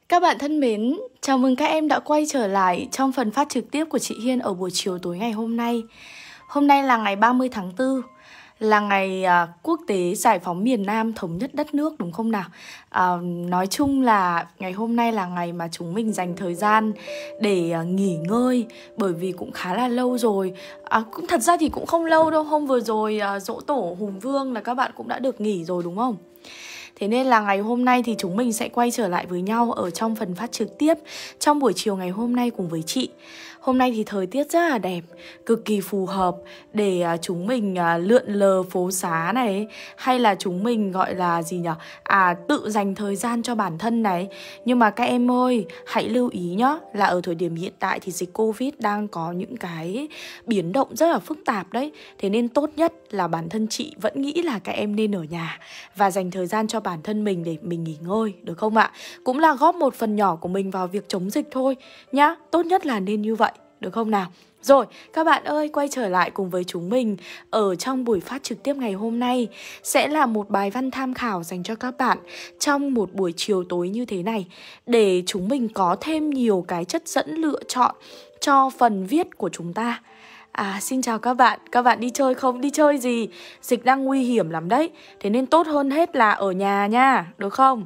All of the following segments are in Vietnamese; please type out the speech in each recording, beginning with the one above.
Các bạn thân mến, chào mừng các em đã quay trở lại trong phần phát trực tiếp của chị Hiên ở buổi chiều tối ngày hôm nay. Hôm nay là ngày 30 tháng 4, là ngày quốc tế giải phóng miền Nam thống nhất đất nước, đúng không nào? Nói chung là ngày hôm nay là ngày mà chúng mình dành thời gian để nghỉ ngơi, bởi vì cũng khá là lâu rồi. Cũng thật ra thì cũng không lâu đâu, hôm vừa rồi giỗ tổ Hùng Vương là các bạn cũng đã được nghỉ rồi đúng không? Thế nên là ngày hôm nay thì chúng mình sẽ quay trở lại với nhau ở trong phần phát trực tiếp trong buổi chiều ngày hôm nay cùng với chị. Hôm nay thì thời tiết rất là đẹp, cực kỳ phù hợp để chúng mình lượn lờ phố xá này, hay là chúng mình gọi là gì nhỉ? Tự dành thời gian cho bản thân này. Nhưng mà các em ơi, hãy lưu ý nhá, là ở thời điểm hiện tại thì dịch Covid đang có những cái biến động rất là phức tạp đấy. Thế nên tốt nhất là bản thân chị vẫn nghĩ là các em nên ở nhà và dành thời gian cho bản thân mình để mình nghỉ ngơi, được không ạ? Cũng là góp một phần nhỏ của mình vào việc chống dịch thôi nhá. Tốt nhất là nên như vậy, được không nào? Rồi, các bạn ơi, quay trở lại cùng với chúng mình ở trong buổi phát trực tiếp ngày hôm nay sẽ là một bài văn tham khảo dành cho các bạn trong một buổi chiều tối như thế này, để chúng mình có thêm nhiều cái chất dẫn lựa chọn cho phần viết của chúng ta. Xin chào các bạn đi chơi không? Đi chơi gì? Dịch đang nguy hiểm lắm đấy. Thế nên tốt hơn hết là ở nhà nha, được không?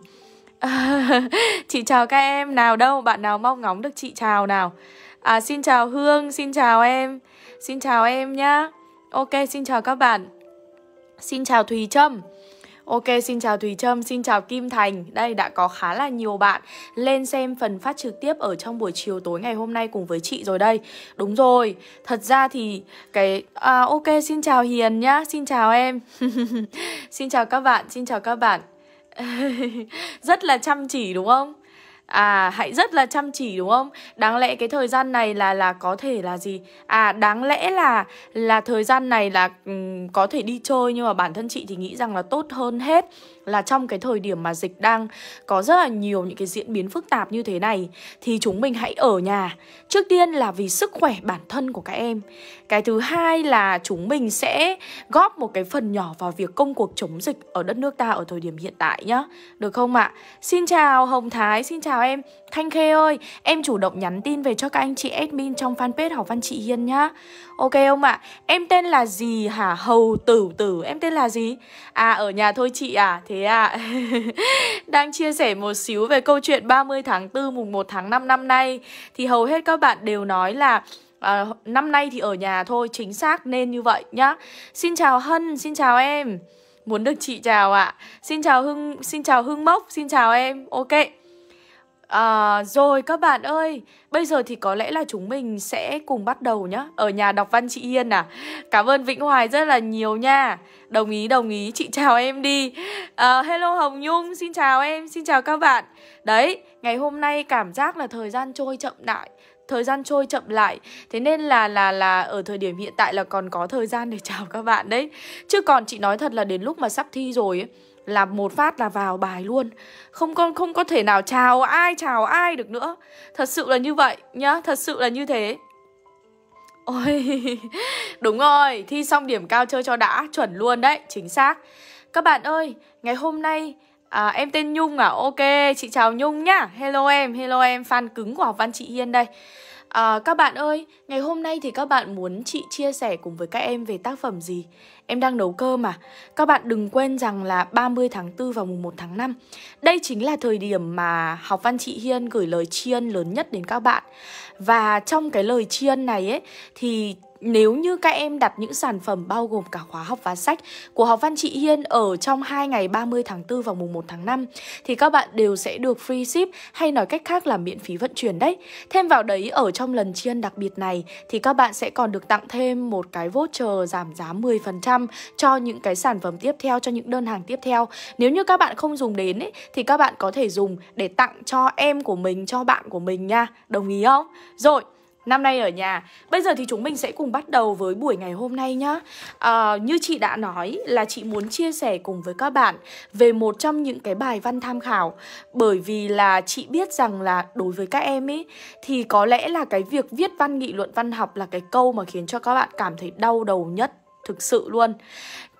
Chị chào các em nào đâu? Bạn nào mong ngóng được chị chào nào? Xin chào Hương, xin chào em. Xin chào em nhá. Ok, xin chào các bạn. Xin chào Thùy Trâm. Ok, xin chào Thùy Trâm, xin chào Kim Thành. Đây, đã có khá là nhiều bạn lên xem phần phát trực tiếp ở trong buổi chiều tối ngày hôm nay cùng với chị rồi đây. Đúng rồi, thật ra thì ok, xin chào Hiền nhá, xin chào em. Xin chào các bạn, xin chào các bạn. Rất là chăm chỉ đúng không? Hãy rất là chăm chỉ đúng không? Đáng lẽ cái thời gian này là có thể là gì? Đáng lẽ là thời gian này là có thể đi chơi, nhưng mà bản thân chị thì nghĩ rằng là tốt hơn hết là trong cái thời điểm mà dịch đang có rất là nhiều những cái diễn biến phức tạp như thế này thì chúng mình hãy ở nhà. Trước tiên là vì sức khỏe bản thân của các em. Cái thứ hai là chúng mình sẽ góp một cái phần nhỏ vào việc công cuộc chống dịch ở đất nước ta ở thời điểm hiện tại nhá. Được không ạ? Xin chào Hồng Thái, xin chào em. Thanh Khê ơi, em chủ động nhắn tin về cho các anh chị admin trong fanpage Học Văn Chị Hiên nhá. Ok không ạ? Em tên là gì hả? Hầu Tử Tử, em tên là gì? Ở nhà thôi chị à? Thế à? Đang chia sẻ một xíu về câu chuyện 30 tháng 4 mùng 1 tháng 5 năm nay thì hầu hết các bạn đều nói là năm nay thì ở nhà thôi, chính xác nên như vậy nhá. Xin chào Hân, xin chào em. Muốn được chị chào ạ. Xin chào Hưng Mốc, xin chào em. Ok. Rồi các bạn ơi, bây giờ thì có lẽ là chúng mình sẽ cùng bắt đầu nhá. Ở nhà đọc văn chị Hiên à? Cảm ơn Vĩnh Hoài rất là nhiều nha. Đồng ý, chị chào em đi. Hello Hồng Nhung, xin chào em, xin chào các bạn. Đấy, ngày hôm nay cảm giác là thời gian trôi chậm lại. Thế nên là ở thời điểm hiện tại là còn có thời gian để chào các bạn đấy. Chứ còn chị nói thật là đến lúc mà sắp thi rồi ấy, là một phát là vào bài luôn. Không có thể nào chào ai được nữa. Thật sự là như vậy nhá, thật sự là như thế. Ôi, đúng rồi, thi xong điểm cao chơi cho đã, chuẩn luôn đấy, chính xác. Các bạn ơi, ngày hôm nay em tên Nhung à? Ok, chị chào Nhung nhá. Hello em, fan cứng của Học Văn Chị Hiên đây. Các bạn ơi, ngày hôm nay thì các bạn muốn chị chia sẻ cùng với các em về tác phẩm gì? Em đang nấu cơm à? Các bạn đừng quên rằng là 30 tháng 4 và mùng 1 tháng 5 đây chính là thời điểm mà Học Văn Chị Hiên gửi lời tri ân lớn nhất đến các bạn. Và trong cái lời tri ân này ấy thì nếu như các em đặt những sản phẩm bao gồm cả khóa học và sách của Học Văn Chị Hiên ở trong 2 ngày 30 tháng 4 và mùng 1 tháng 5 thì các bạn đều sẽ được free ship, hay nói cách khác là miễn phí vận chuyển đấy. Thêm vào đấy, ở trong lần tri ân đặc biệt này thì các bạn sẽ còn được tặng thêm một cái voucher giảm giá 10% cho những cái sản phẩm tiếp theo, cho những đơn hàng tiếp theo. Nếu như các bạn không dùng đến ấy, thì các bạn có thể dùng để tặng cho em của mình, cho bạn của mình nha. Đồng ý không? Rồi, năm nay ở nhà. Bây giờ thì chúng mình sẽ cùng bắt đầu với buổi ngày hôm nay nhá. Như chị đã nói là chị muốn chia sẻ cùng với các bạn về một trong những cái bài văn tham khảo. Bởi vì là chị biết rằng là đối với các em ấy thì có lẽ là cái việc viết văn nghị luận văn học là cái câu mà khiến cho các bạn cảm thấy đau đầu nhất. Thực sự luôn.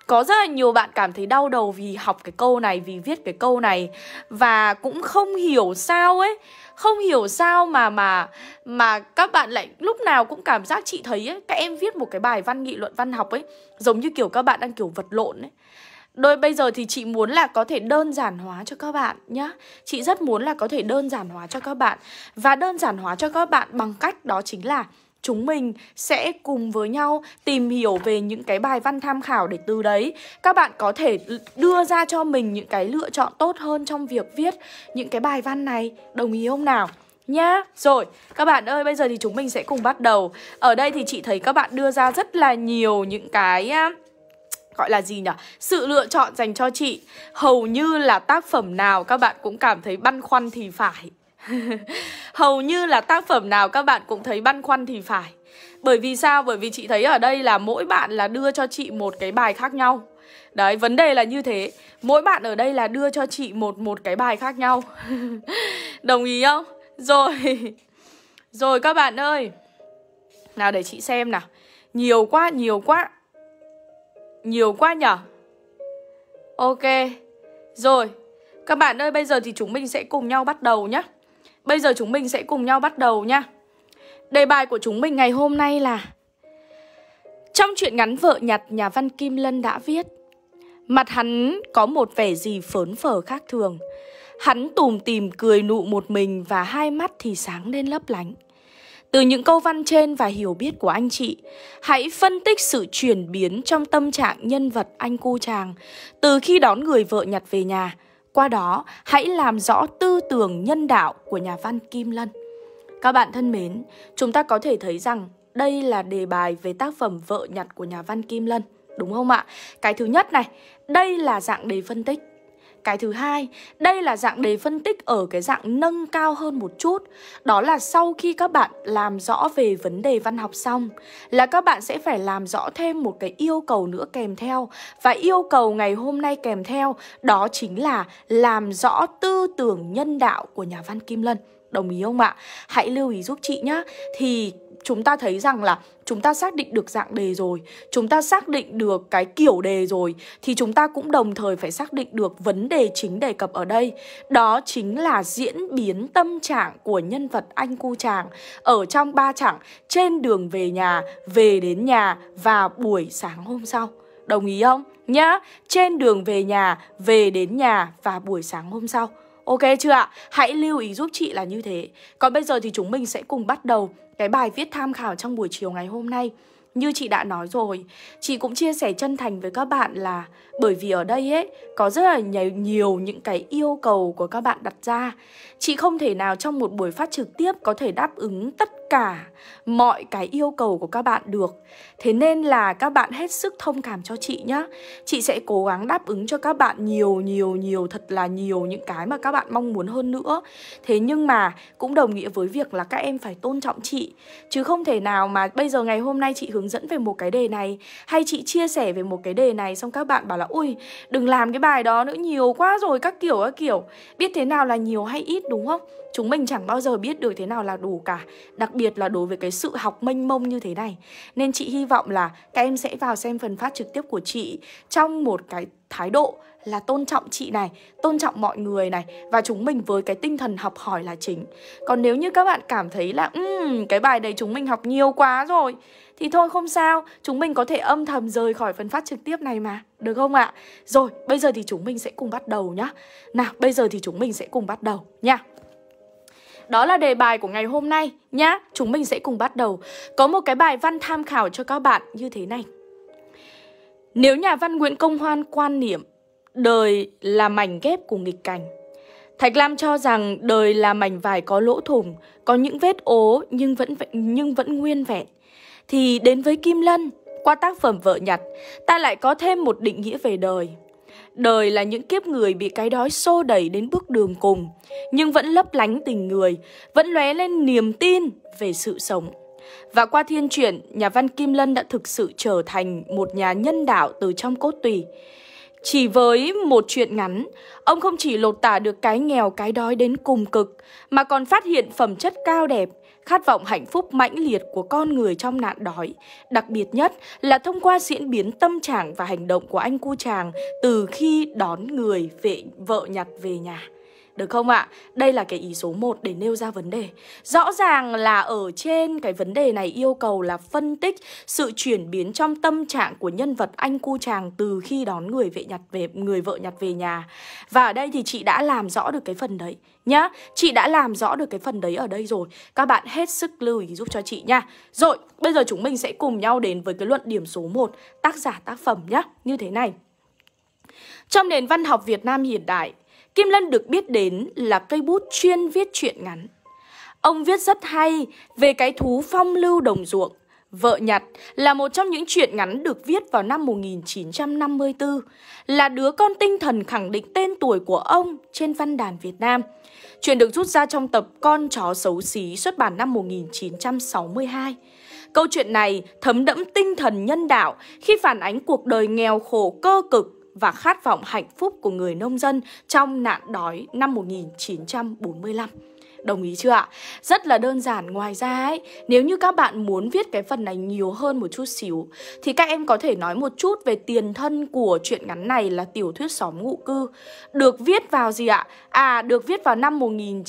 Có rất là nhiều bạn cảm thấy đau đầu vì học cái câu này, vì viết cái câu này. Và cũng không hiểu sao ấy, không hiểu sao mà các bạn lại lúc nào cũng cảm giác chị thấy ấy, các em viết một cái bài văn nghị luận văn học ấy, giống như kiểu các bạn đang kiểu vật lộn ấy. Bây giờ thì chị muốn là có thể đơn giản hóa cho các bạn nhá. Chị rất muốn là có thể đơn giản hóa cho các bạn. Và đơn giản hóa cho các bạn bằng cách đó chính là chúng mình sẽ cùng với nhau tìm hiểu về những cái bài văn tham khảo, để từ đấy các bạn có thể đưa ra cho mình những cái lựa chọn tốt hơn trong việc viết những cái bài văn này. Đồng ý không nào? Nhá. Rồi, các bạn ơi, bây giờ thì chúng mình sẽ cùng bắt đầu. Ở đây thì chị thấy các bạn đưa ra rất là nhiều những cái gọi là gì nhỉ? Sự lựa chọn dành cho chị. Hầu như là tác phẩm nào các bạn cũng cảm thấy băn khoăn thì phải. Hầu như là tác phẩm nào các bạn cũng thấy băn khoăn thì phải. Bởi vì sao? Bởi vì chị thấy ở đây là mỗi bạn là đưa cho chị một cái bài khác nhau. Đấy, vấn đề là như thế. Mỗi bạn ở đây là đưa cho chị một cái bài khác nhau. Đồng ý không? Rồi. Rồi các bạn ơi. Nào để chị xem nào. Nhiều quá, nhiều quá. Nhiều quá nhở? Ok. Rồi. Các bạn ơi, bây giờ thì chúng mình sẽ cùng nhau bắt đầu nhé. Bây giờ chúng mình sẽ cùng nhau bắt đầu nhá. Đề bài của chúng mình ngày hôm nay là: trong truyện ngắn Vợ Nhặt, nhà văn Kim Lân đã viết: mặt hắn có một vẻ gì phớn phở khác thường. Hắn tủm tỉm cười nụ một mình và hai mắt thì sáng lên lấp lánh. Từ những câu văn trên và hiểu biết của anh chị, hãy phân tích sự chuyển biến trong tâm trạng nhân vật anh cu chàng từ khi đón người vợ nhặt về nhà. Qua đó, hãy làm rõ tư tưởng nhân đạo của nhà văn Kim Lân. Các bạn thân mến, chúng ta có thể thấy rằng đây là đề bài về tác phẩm Vợ Nhặt của nhà văn Kim Lân, đúng không ạ? Cái thứ nhất này, đây là dạng đề phân tích. Cái thứ hai, đây là dạng đề phân tích ở cái dạng nâng cao hơn một chút. Đó là sau khi các bạn làm rõ về vấn đề văn học xong, là các bạn sẽ phải làm rõ thêm một cái yêu cầu nữa kèm theo. Và yêu cầu ngày hôm nay kèm theo đó chính là làm rõ tư tưởng nhân đạo của nhà văn Kim Lân. Đồng ý không ạ? Hãy lưu ý giúp chị nhá. Thì chúng ta thấy rằng là chúng ta xác định được dạng đề rồi, chúng ta xác định được cái kiểu đề rồi, thì chúng ta cũng đồng thời phải xác định được vấn đề chính đề cập ở đây. Đó chính là diễn biến tâm trạng của nhân vật anh cu chàng ở trong 3 chặng trên đường về nhà, về đến nhà và buổi sáng hôm sau. Đồng ý không? Nhá, trên đường về nhà, về đến nhà và buổi sáng hôm sau. Ok chưa ạ? Hãy lưu ý giúp chị là như thế. Còn bây giờ thì chúng mình sẽ cùng bắt đầu cái bài viết tham khảo trong buổi chiều ngày hôm nay. Như chị đã nói rồi, chị cũng chia sẻ chân thành với các bạn là bởi vì ở đây ấy có rất là nhiều những cái yêu cầu của các bạn đặt ra. Chị không thể nào trong một buổi phát trực tiếp có thể đáp ứng tất cả mọi cái yêu cầu của các bạn được. Thế nên là các bạn hết sức thông cảm cho chị nhá. Chị sẽ cố gắng đáp ứng cho các bạn nhiều, thật là nhiều những cái mà các bạn mong muốn hơn nữa. Thế nhưng mà cũng đồng nghĩa với việc là các em phải tôn trọng chị. Chứ không thể nào mà bây giờ ngày hôm nay chị hướng dẫn về một cái đề này, hay chị chia sẻ về một cái đề này, xong các bạn bảo là ui đừng làm cái bài đó nữa, nhiều quá rồi các kiểu. Biết thế nào là nhiều hay ít đúng không? Chúng mình chẳng bao giờ biết được thế nào là đủ cả. Đặc biệt là đối với cái sự học mênh mông như thế này. Nên chị hy vọng là các em sẽ vào xem phần phát trực tiếp của chị trong một cái thái độ là tôn trọng chị này, tôn trọng mọi người này, và chúng mình với cái tinh thần học hỏi là chính. Còn nếu như các bạn cảm thấy là cái bài đấy chúng mình học nhiều quá rồi thì thôi không sao, chúng mình có thể âm thầm rời khỏi phần phát trực tiếp này mà, được không ạ? Rồi, bây giờ thì chúng mình sẽ cùng bắt đầu nhá. Nào, bây giờ thì chúng mình sẽ cùng bắt đầu nha. Đó là đề bài của ngày hôm nay nhá. Chúng mình sẽ cùng bắt đầu. Có một cái bài văn tham khảo cho các bạn như thế này. Nếu nhà văn Nguyễn Công Hoan quan niệm đời là mảnh ghép của nghịch cảnh, Thạch Lam cho rằng đời là mảnh vải có lỗ thủng, có những vết ố nhưng vẫn nguyên vẹn, thì đến với Kim Lân, qua tác phẩm Vợ Nhặt, ta lại có thêm một định nghĩa về đời. Đời là những kiếp người bị cái đói xô đẩy đến bước đường cùng, nhưng vẫn lấp lánh tình người, vẫn lóe lên niềm tin về sự sống. Và qua thiên truyện, nhà văn Kim Lân đã thực sự trở thành một nhà nhân đạo từ trong cốt tủy. Chỉ với một truyện ngắn, ông không chỉ lột tả được cái nghèo cái đói đến cùng cực, mà còn phát hiện phẩm chất cao đẹp, khát vọng hạnh phúc mãnh liệt của con người trong nạn đói. Đặc biệt nhất là thông qua diễn biến tâm trạng và hành động của anh cu chàng từ khi đón người vợ nhặt về nhà. Được không ạ? Đây là cái ý số 1 để nêu ra vấn đề. Rõ ràng là ở trên cái vấn đề này yêu cầu là phân tích sự chuyển biến trong tâm trạng của nhân vật anh cu chàng từ khi đón người vợ nhặt về nhà. Và ở đây thì chị đã làm rõ được cái phần đấy nhá. Chị đã làm rõ được cái phần đấy ở đây rồi. Các bạn hết sức lưu ý giúp cho chị nha. Rồi, bây giờ chúng mình sẽ cùng nhau đến với cái luận điểm số 1, tác giả tác phẩm nhá. Như thế này. Trong nền văn học Việt Nam hiện đại, Kim Lân được biết đến là cây bút chuyên viết truyện ngắn. Ông viết rất hay về cái thú phong lưu đồng ruộng. Vợ nhặt là một trong những truyện ngắn được viết vào năm 1954, là đứa con tinh thần khẳng định tên tuổi của ông trên văn đàn Việt Nam. Truyện được rút ra trong tập Con chó xấu xí xuất bản năm 1962. Câu chuyện này thấm đẫm tinh thần nhân đạo khi phản ánh cuộc đời nghèo khổ cơ cực và khát vọng hạnh phúc của người nông dân trong nạn đói năm 1945. Đồng ý chưa ạ? Rất là đơn giản. Ngoài ra ấy, nếu như các bạn muốn viết cái phần này nhiều hơn một chút xíu thì các em có thể nói một chút về tiền thân của truyện ngắn này là tiểu thuyết Xóm Ngụ Cư. Được viết vào gì ạ? Được viết vào năm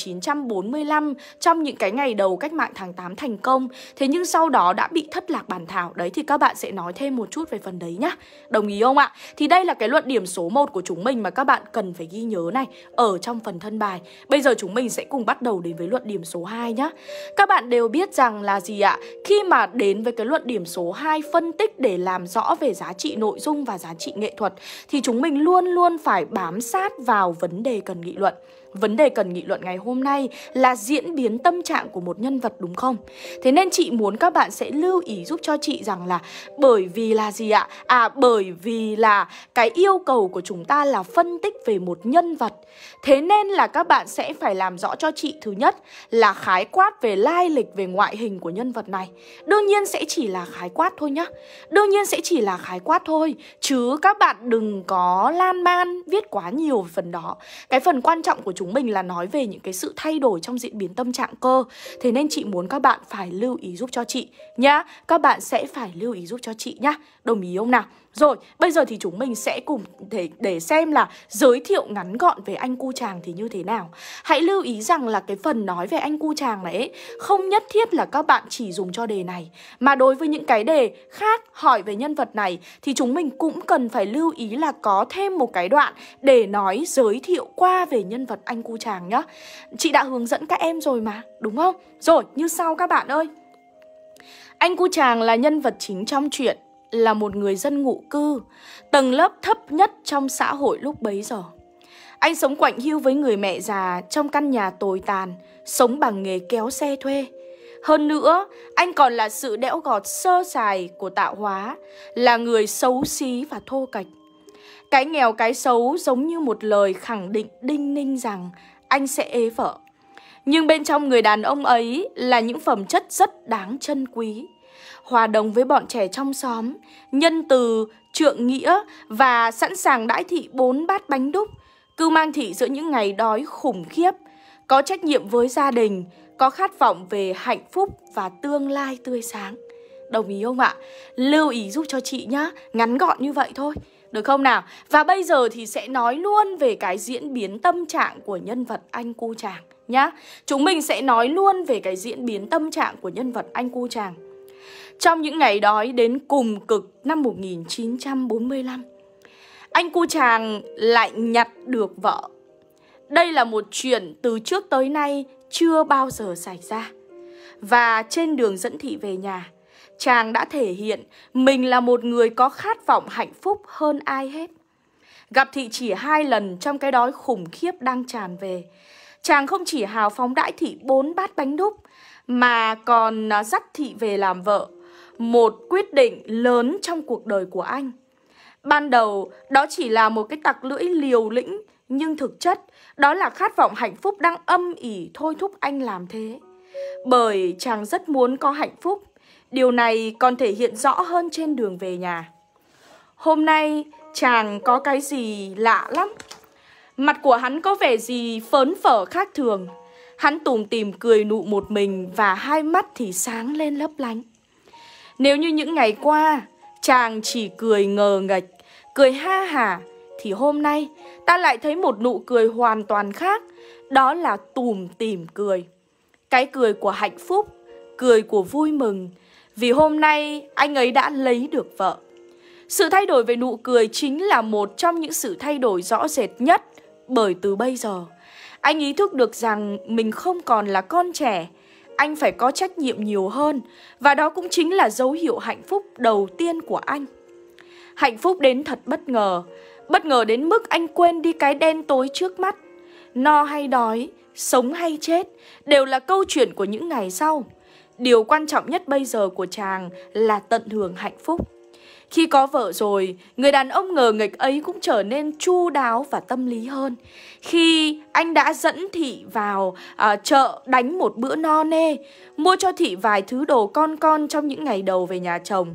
1945 trong những cái ngày đầu cách mạng tháng 8 thành công. Thế nhưng sau đó đã bị thất lạc bản thảo. Đấy thì các bạn sẽ nói thêm một chút về phần đấy nhá. Đồng ý không ạ? Thì đây là cái luận điểm số 1 của chúng mình mà các bạn cần phải ghi nhớ này ở trong phần thân bài. Bây giờ chúng mình sẽ cùng bắt đầu đến với luận điểm số 2 nhá. Các bạn đều biết rằng là gì ạ? Khi mà đến với cái luận điểm số 2 phân tích để làm rõ về giá trị nội dung và giá trị nghệ thuật thì chúng mình luôn luôn phải bám sát vào vấn đề cần nghị luận. Vấn đề cần nghị luận ngày hôm nay là diễn biến tâm trạng của một nhân vật, đúng không? Thế nên chị muốn các bạn sẽ lưu ý giúp cho chị rằng là bởi vì là gì ạ? Bởi vì là cái yêu cầu của chúng ta là phân tích về một nhân vật. Thế nên là các bạn sẽ phải làm rõ cho chị thứ nhất là khái quát về lai lịch, về ngoại hình của nhân vật này. Đương nhiên sẽ chỉ là khái quát thôi nhá. Đương nhiên sẽ chỉ là khái quát thôi. Chứ các bạn đừng có lan man viết quá nhiều về phần đó. Cái phần quan trọng của chúng mình là nói về những cái sự thay đổi trong diễn biến tâm trạng cơ. Thế nên chị muốn các bạn phải lưu ý giúp cho chị nhá. Các bạn sẽ phải lưu ý giúp cho chị nhá. Đồng ý không nào? Rồi, bây giờ thì chúng mình sẽ cùng để xem là giới thiệu ngắn gọn về anh cu chàng thì như thế nào. Hãy lưu ý rằng là cái phần nói về anh cu chàng này ấy, không nhất thiết là các bạn chỉ dùng cho đề này. Mà đối với những cái đề khác hỏi về nhân vật này thì chúng mình cũng cần phải lưu ý là có thêm một cái đoạn để nói giới thiệu qua về nhân vật anh cu chàng nhá. Chị đã hướng dẫn các em rồi mà, đúng không? Rồi, như sau các bạn ơi. Anh cu chàng là nhân vật chính trong truyện, là một người dân ngụ cư, tầng lớp thấp nhất trong xã hội lúc bấy giờ. Anh sống quạnh hiu với người mẹ già trong căn nhà tồi tàn, sống bằng nghề kéo xe thuê. Hơn nữa, anh còn là sự đẽo gọt sơ sài của tạo hóa, là người xấu xí và thô kệch. Cái nghèo cái xấu giống như một lời khẳng định đinh ninh rằng anh sẽ ế vợ. Nhưng bên trong người đàn ông ấy là những phẩm chất rất đáng trân quý. Hòa đồng với bọn trẻ trong xóm, nhân từ, trượng nghĩa và sẵn sàng đãi thị 4 bát bánh đúc, cưu mang thị giữa những ngày đói khủng khiếp, có trách nhiệm với gia đình, có khát vọng về hạnh phúc và tương lai tươi sáng. Đồng ý không ạ? Lưu ý giúp cho chị nhá, ngắn gọn như vậy thôi. Được không nào? Và bây giờ thì sẽ nói luôn về cái diễn biến tâm trạng của nhân vật anh cu chàng nhá. Chúng mình sẽ nói luôn về cái diễn biến tâm trạng của nhân vật anh cu chàng. Trong những ngày đói đến cùng cực năm 1945, anh cu chàng lại nhặt được vợ. Đây là một chuyện từ trước tới nay chưa bao giờ xảy ra. Và trên đường dẫn thị về nhà, chàng đã thể hiện mình là một người có khát vọng hạnh phúc hơn ai hết. Gặp thị chỉ 2 lần trong cái đói khủng khiếp đang tràn về, chàng không chỉ hào phóng đãi thị 4 bát bánh đúc mà còn dắt thị về làm vợ. Một quyết định lớn trong cuộc đời của anh. Ban đầu đó chỉ là một cái tặc lưỡi liều lĩnh, nhưng thực chất đó là khát vọng hạnh phúc đang âm ỉ thôi thúc anh làm thế. Bởi chàng rất muốn có hạnh phúc. Điều này còn thể hiện rõ hơn trên đường về nhà. Hôm nay chàng có cái gì lạ lắm. Mặt của hắn có vẻ gì phớn phở khác thường. Hắn tủm tỉm cười nụ một mình và hai mắt thì sáng lên lấp lánh. Nếu như những ngày qua chàng chỉ cười ngờ nghệch, cười ha hả, thì hôm nay ta lại thấy một nụ cười hoàn toàn khác. Đó là tủm tỉm cười. Cái cười của hạnh phúc, cười của vui mừng, vì hôm nay anh ấy đã lấy được vợ. Sự thay đổi về nụ cười chính là một trong những sự thay đổi rõ rệt nhất. Bởi từ bây giờ anh ý thức được rằng mình không còn là con trẻ. Anh phải có trách nhiệm nhiều hơn. Và đó cũng chính là dấu hiệu hạnh phúc đầu tiên của anh. Hạnh phúc đến thật bất ngờ. Bất ngờ đến mức anh quên đi cái đen tối trước mắt. No hay đói, sống hay chết đều là câu chuyện của những ngày sau. Điều quan trọng nhất bây giờ của chàng là tận hưởng hạnh phúc. Khi có vợ rồi, người đàn ông ngờ nghệch ấy cũng trở nên chu đáo và tâm lý hơn. Khi anh đã dẫn Thị vào chợ đánh một bữa no nê, mua cho Thị vài thứ đồ con trong những ngày đầu về nhà chồng.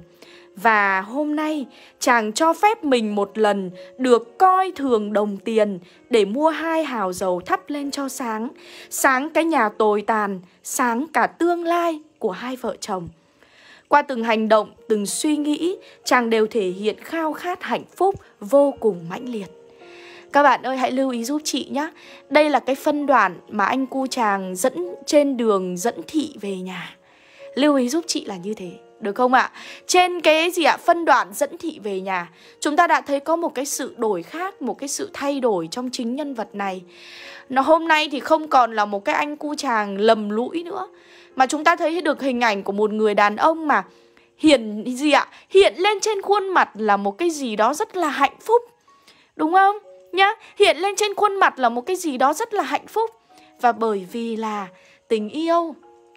Và hôm nay chàng cho phép mình một lần được coi thường đồng tiền để mua 2 hào dầu thắp lên cho sáng. Sáng cái nhà tồi tàn, sáng cả tương lai của hai vợ chồng. Qua từng hành động, từng suy nghĩ, chàng đều thể hiện khao khát hạnh phúc vô cùng mãnh liệt. Các bạn ơi, hãy lưu ý giúp chị nhé. Đây là cái phân đoạn mà anh cu chàng dẫn trên đường dẫn Thị về nhà. Lưu ý giúp chị là như thế, được không ạ? Trên cái phân đoạn dẫn Thị về nhà, chúng ta đã thấy có một cái sự đổi khác, một cái sự thay đổi trong chính nhân vật này. Hôm nay thì không còn là một cái anh cu chàng lầm lũi nữa, mà chúng ta thấy được hình ảnh của một người đàn ông mà hiện lên trên khuôn mặt là một cái gì đó rất là hạnh phúc. Đúng không? Nhá, hiện lên trên khuôn mặt là một cái gì đó rất là hạnh phúc. Và bởi vì là tình yêu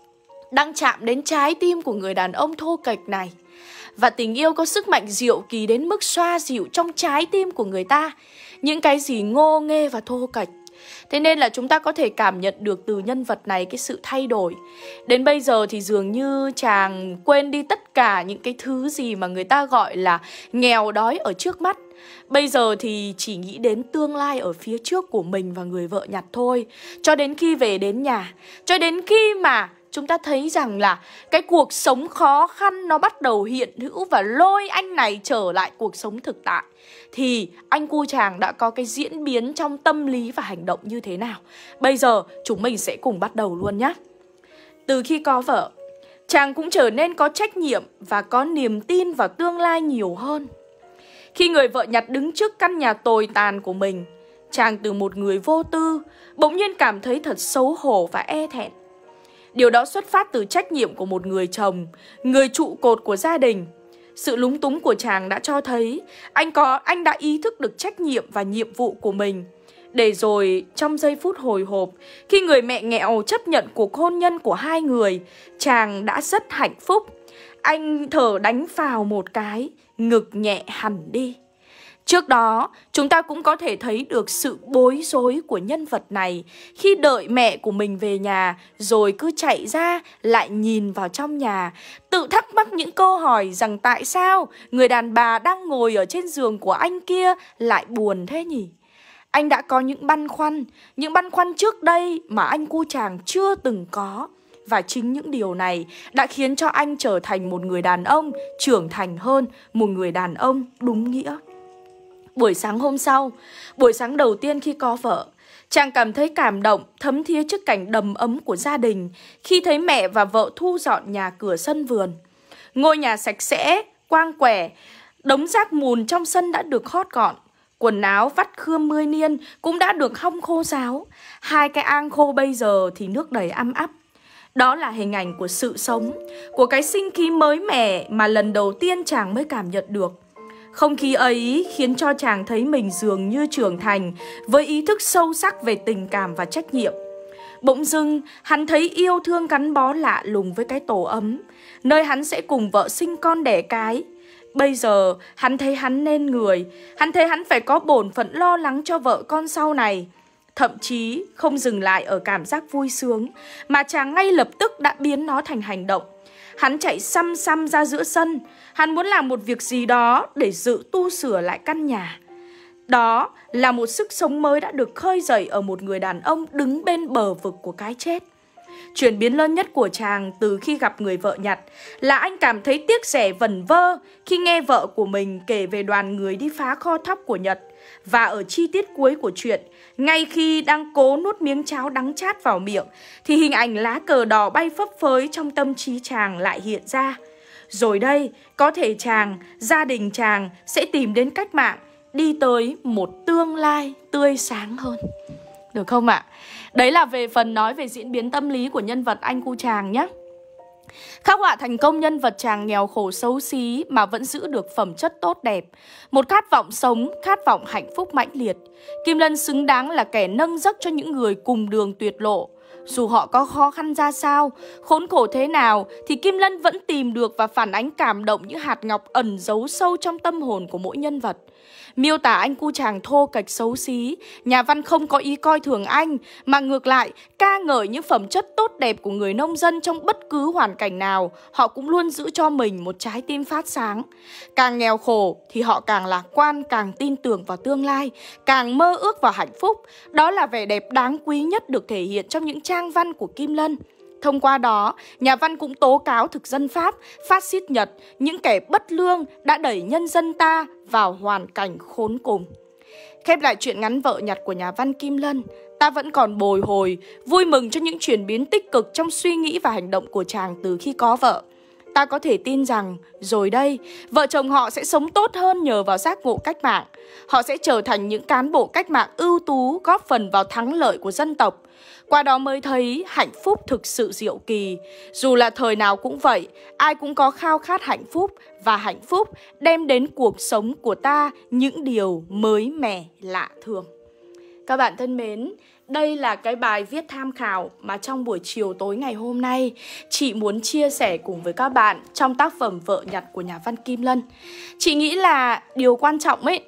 đang chạm đến trái tim của người đàn ông thô kệch này. Và tình yêu có sức mạnh diệu kỳ đến mức xoa dịu trong trái tim của người ta những cái gì ngô nghê và thô kệch. Thế nên là chúng ta có thể cảm nhận được từ nhân vật này cái sự thay đổi. Đến bây giờ thì dường như chàng quên đi tất cả những cái thứ gì mà người ta gọi là nghèo đói ở trước mắt. Bây giờ thì chỉ nghĩ đến tương lai ở phía trước của mình và người vợ nhặt thôi. Cho đến khi về đến nhà, cho đến khi mà chúng ta thấy rằng là cái cuộc sống khó khăn nó bắt đầu hiện hữu và lôi anh này trở lại cuộc sống thực tại, thì anh cu chàng đã có cái diễn biến trong tâm lý và hành động như thế nào. Bây giờ chúng mình sẽ cùng bắt đầu luôn nhé. Từ khi có vợ, chàng cũng trở nên có trách nhiệm và có niềm tin vào tương lai nhiều hơn. Khi người vợ nhặt đứng trước căn nhà tồi tàn của mình, chàng từ một người vô tư bỗng nhiên cảm thấy thật xấu hổ và e thẹn. Điều đó xuất phát từ trách nhiệm của một người chồng, người trụ cột của gia đình. Sự lúng túng của chàng đã cho thấy anh đã ý thức được trách nhiệm và nhiệm vụ của mình. Để rồi trong giây phút hồi hộp, khi người mẹ nghèo chấp nhận cuộc hôn nhân của hai người, chàng đã rất hạnh phúc. Anh thở đánh phào một cái, ngực nhẹ hẳn đi. Trước đó, chúng ta cũng có thể thấy được sự bối rối của nhân vật này khi đợi mẹ của mình về nhà, rồi cứ chạy ra lại nhìn vào trong nhà, tự thắc mắc những câu hỏi rằng tại sao người đàn bà đang ngồi ở trên giường của anh kia lại buồn thế nhỉ? Anh đã có những băn khoăn trước đây mà anh cu chàng chưa từng có. Và chính những điều này đã khiến cho anh trở thành một người đàn ông trưởng thành hơn, một người đàn ông đúng nghĩa. Buổi sáng hôm sau, buổi sáng đầu tiên khi có vợ, chàng cảm thấy cảm động, thấm thía trước cảnh đầm ấm của gia đình khi thấy mẹ và vợ thu dọn nhà cửa sân vườn. Ngôi nhà sạch sẽ, quang quẻ, đống rác mùn trong sân đã được hót gọn. Quần áo vắt khươm 10 niên cũng đã được hong khô ráo. 2 cái ang khô bây giờ thì nước đầy ăm ắp. Đó là hình ảnh của sự sống, của cái sinh khí mới mẻ mà lần đầu tiên chàng mới cảm nhận được. Không khí ấy khiến cho chàng thấy mình dường như trưởng thành với ý thức sâu sắc về tình cảm và trách nhiệm. Bỗng dưng, hắn thấy yêu thương gắn bó lạ lùng với cái tổ ấm, nơi hắn sẽ cùng vợ sinh con đẻ cái. Bây giờ, hắn thấy hắn nên người, hắn thấy hắn phải có bổn phận lo lắng cho vợ con sau này. Thậm chí không dừng lại ở cảm giác vui sướng, mà chàng ngay lập tức đã biến nó thành hành động. Hắn chạy xăm xăm ra giữa sân. Hắn muốn làm một việc gì đó để tu sửa lại căn nhà. Đó là một sức sống mới đã được khơi dậy ở một người đàn ông đứng bên bờ vực của cái chết. Chuyển biến lớn nhất của chàng từ khi gặp người vợ Nhật là anh cảm thấy tiếc rẻ vẩn vơ khi nghe vợ của mình kể về đoàn người đi phá kho thóc của Nhật. Và ở chi tiết cuối của chuyện, ngay khi đang cố nuốt miếng cháo đắng chát vào miệng, thì hình ảnh lá cờ đỏ bay phấp phới trong tâm trí chàng lại hiện ra. Rồi đây, có thể chàng, gia đình chàng sẽ tìm đến cách mạng, đi tới một tương lai tươi sáng hơn. Được không ạ? Đấy là về phần nói về diễn biến tâm lý của nhân vật anh cu chàng nhé. Khắc họa thành công nhân vật chàng nghèo khổ xấu xí mà vẫn giữ được phẩm chất tốt đẹp, một khát vọng sống, khát vọng hạnh phúc mãnh liệt. Kim Lân xứng đáng là kẻ nâng giấc cho những người cùng đường tuyệt lộ. Dù họ có khó khăn ra sao, khốn khổ thế nào, thì Kim Lân vẫn tìm được và phản ánh cảm động những hạt ngọc ẩn giấu sâu trong tâm hồn của mỗi nhân vật. Miêu tả anh cu chàng thô kệch xấu xí, nhà văn không có ý coi thường anh, mà ngược lại ca ngợi những phẩm chất tốt đẹp của người nông dân trong bất cứ hoàn cảnh nào. Họ cũng luôn giữ cho mình một trái tim phát sáng. Càng nghèo khổ thì họ càng lạc quan, càng tin tưởng vào tương lai, càng mơ ước vào hạnh phúc. Đó là vẻ đẹp đáng quý nhất được thể hiện trong những trang văn của Kim Lân. Thông qua đó, nhà văn cũng tố cáo thực dân Pháp, phát xít Nhật, những kẻ bất lương đã đẩy nhân dân ta vào hoàn cảnh khốn cùng. Khép lại chuyện ngắn vợ Nhật của nhà văn Kim Lân, ta vẫn còn bồi hồi, vui mừng cho những chuyển biến tích cực trong suy nghĩ và hành động của chàng từ khi có vợ. Ta có thể tin rằng, rồi đây, vợ chồng họ sẽ sống tốt hơn nhờ vào giác ngộ cách mạng. Họ sẽ trở thành những cán bộ cách mạng ưu tú, góp phần vào thắng lợi của dân tộc. Qua đó mới thấy hạnh phúc thực sự diệu kỳ. Dù là thời nào cũng vậy, ai cũng có khao khát hạnh phúc, và hạnh phúc đem đến cuộc sống của ta những điều mới mẻ lạ thường. Các bạn thân mến, đây là cái bài viết tham khảo mà trong buổi chiều tối ngày hôm nay chị muốn chia sẻ cùng với các bạn trong tác phẩm Vợ Nhặt của nhà văn Kim Lân. Chị nghĩ là điều quan trọng ấy,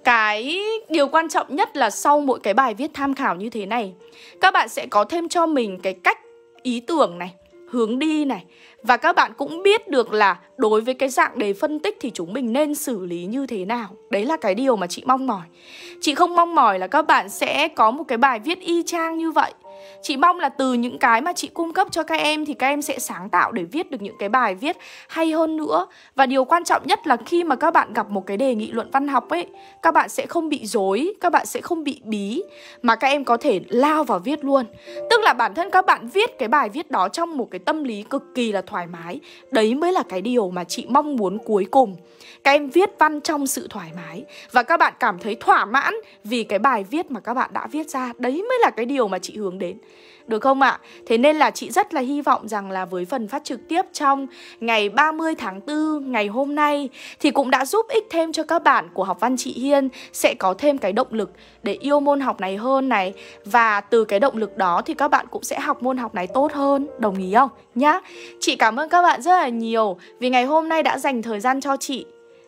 điều quan trọng nhất là sau mỗi cái bài viết tham khảo như thế này, các bạn sẽ có thêm cho mình cái cách ý tưởng này, hướng đi này. Và các bạn cũng biết được là đối với cái dạng đề phân tích thì chúng mình nên xử lý như thế nào. Đấy là cái điều mà chị mong mỏi. Chị không mong mỏi là các bạn sẽ có một cái bài viết y chang như vậy. Chị mong là từ những cái mà chị cung cấp cho các em thì các em sẽ sáng tạo để viết được những cái bài viết hay hơn nữa. Và điều quan trọng nhất là khi mà các bạn gặp một cái đề nghị luận văn học ấy, các bạn sẽ không bị rối, các bạn sẽ không bị bí, mà các em có thể lao vào viết luôn. Tức là bản thân các bạn viết cái bài viết đó trong một cái tâm lý cực kỳ là thoải mái. Đấy mới là cái điều mà chị mong muốn cuối cùng. Các em viết văn trong sự thoải mái và các bạn cảm thấy thỏa mãn vì cái bài viết mà các bạn đã viết ra. Đấy mới là cái điều mà chị hướng đến. Được không ạ? Thế nên là chị rất là hy vọng rằng là với phần phát trực tiếp trong ngày 30 tháng 4 ngày hôm nay thì cũng đã giúp ích thêm cho các bạn của học văn chị Hiên sẽ có thêm cái động lực để yêu môn học này hơn này. Và từ cái động lực đó thì các bạn cũng sẽ học môn học này tốt hơn. Đồng ý không? Nhá. Chị cảm ơn các bạn rất là nhiều vì ngày hôm nay đã dành thời gian cho chị.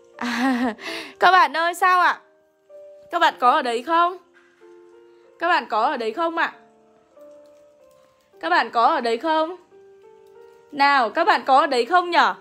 Các bạn ơi, sao ạ? Các bạn có ở đấy không? Các bạn có ở đấy không ạ? Các bạn có ở đấy không? Nào, các bạn có ở đấy không nhở?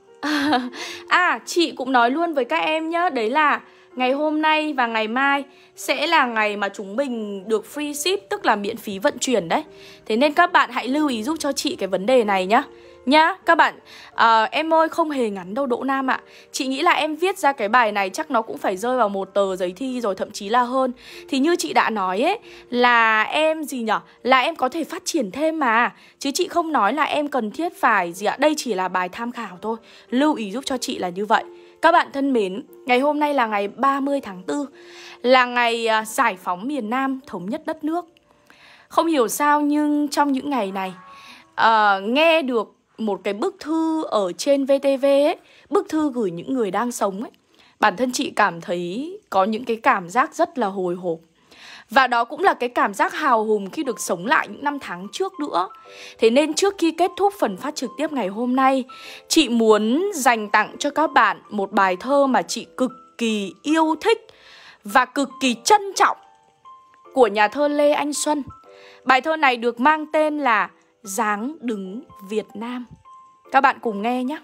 Chị cũng nói luôn với các em nhá. Đấy là ngày hôm nay và ngày mai sẽ là ngày mà chúng mình được free ship, tức là miễn phí vận chuyển đấy. Thế nên các bạn hãy lưu ý giúp cho chị cái vấn đề này nhá. Nhá, các bạn, em ơi không hề ngắn đâu Đỗ Nam ạ. Chị nghĩ là em viết ra cái bài này chắc nó cũng phải rơi vào 1 tờ giấy thi rồi, thậm chí là hơn. Thì như chị đã nói ấy, là em gì nhở? Là em có thể phát triển thêm mà. Chứ chị không nói là em cần thiết phải gì ạ. Đây chỉ là bài tham khảo thôi. Lưu ý giúp cho chị là như vậy. Các bạn thân mến, ngày hôm nay là ngày 30 tháng 4, là ngày giải phóng miền Nam, thống nhất đất nước. Không hiểu sao nhưng trong những ngày này nghe được một cái bức thư ở trên VTV ấy, bức thư gửi những người đang sống ấy, bản thân chị cảm thấy có những cái cảm giác rất là hồi hộp. Và đó cũng là cái cảm giác hào hùng khi được sống lại những năm tháng trước nữa. Thế nên trước khi kết thúc phần phát trực tiếp ngày hôm nay, chị muốn dành tặng cho các bạn một bài thơ mà chị cực kỳ yêu thích và cực kỳ trân trọng của nhà thơ Lê Anh Xuân. Bài thơ này được mang tên là Dáng đứng Việt Nam. Các bạn cùng nghe nhé.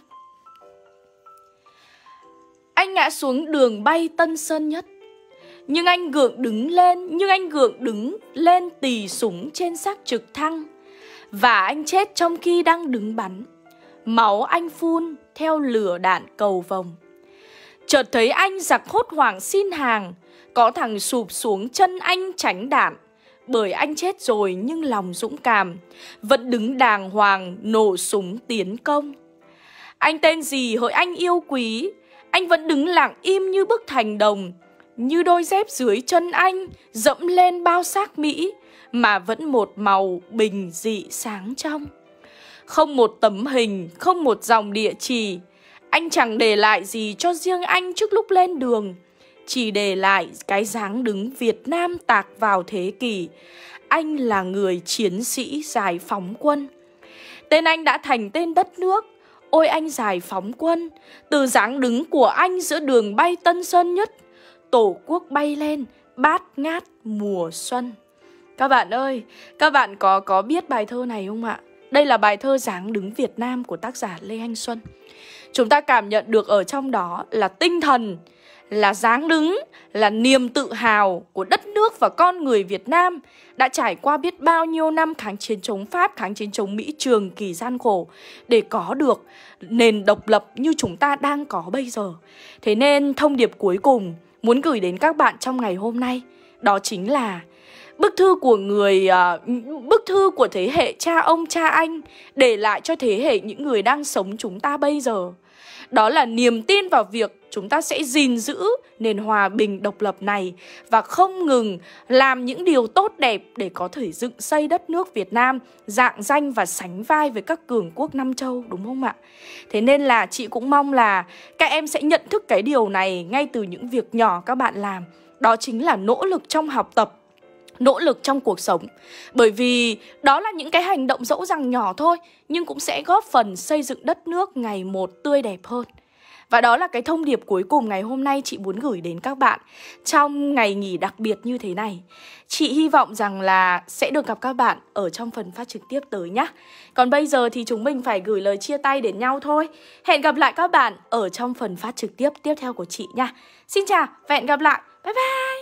Anh ngã xuống đường bay Tân Sơn Nhất, nhưng anh gượng đứng lên tì súng trên xác trực thăng. Và anh chết trong khi đang đứng bắn. Máu anh phun theo lửa đạn cầu vồng. Chợt thấy anh giặc hốt hoảng xin hàng. Có thằng sụp xuống chân anh tránh đạn. Bởi anh chết rồi nhưng lòng dũng cảm, vẫn đứng đàng hoàng nổ súng tiến công. Anh tên gì hỡi anh yêu quý, anh vẫn đứng lặng im như bức thành đồng. Như đôi dép dưới chân anh dẫm lên bao xác Mỹ, mà vẫn một màu bình dị sáng trong. Không một tấm hình, không một dòng địa chỉ. Anh chẳng để lại gì cho riêng anh trước lúc lên đường, chỉ để lại cái dáng đứng Việt Nam tạc vào thế kỷ. Anh là người chiến sĩ giải phóng quân. Tên anh đã thành tên đất nước. Ôi anh giải phóng quân, từ dáng đứng của anh giữa đường bay Tân Sơn Nhất, Tổ quốc bay lên bát ngát mùa xuân. Các bạn ơi, các bạn có biết bài thơ này không ạ? Đây là bài thơ Dáng đứng Việt Nam của tác giả Lê Anh Xuân. Chúng ta cảm nhận được ở trong đó là tinh thần, là dáng đứng, là niềm tự hào của đất nước và con người Việt Nam đã trải qua biết bao nhiêu năm kháng chiến chống Pháp, kháng chiến chống Mỹ trường kỳ gian khổ để có được nền độc lập như chúng ta đang có bây giờ. Thế nên thông điệp cuối cùng muốn gửi đến các bạn trong ngày hôm nay đó chính là bức thư của thế hệ cha ông cha anh để lại cho thế hệ những người đang sống chúng ta bây giờ. Đó là niềm tin vào việc chúng ta sẽ gìn giữ nền hòa bình độc lập này và không ngừng làm những điều tốt đẹp để có thể dựng xây đất nước Việt Nam rạng danh và sánh vai với các cường quốc Nam châu, đúng không ạ? Thế nên là chị cũng mong là các em sẽ nhận thức cái điều này ngay từ những việc nhỏ các bạn làm. Đó chính là nỗ lực trong học tập, nỗ lực trong cuộc sống. Bởi vì đó là những cái hành động dẫu rằng nhỏ thôi, nhưng cũng sẽ góp phần xây dựng đất nước ngày một tươi đẹp hơn. Và đó là cái thông điệp cuối cùng ngày hôm nay chị muốn gửi đến các bạn trong ngày nghỉ đặc biệt như thế này. Chị hy vọng rằng là sẽ được gặp các bạn ở trong phần phát trực tiếp tới nhé. Còn bây giờ thì chúng mình phải gửi lời chia tay đến nhau thôi. Hẹn gặp lại các bạn ở trong phần phát trực tiếp tiếp theo của chị nha. Xin chào và hẹn gặp lại. Bye bye.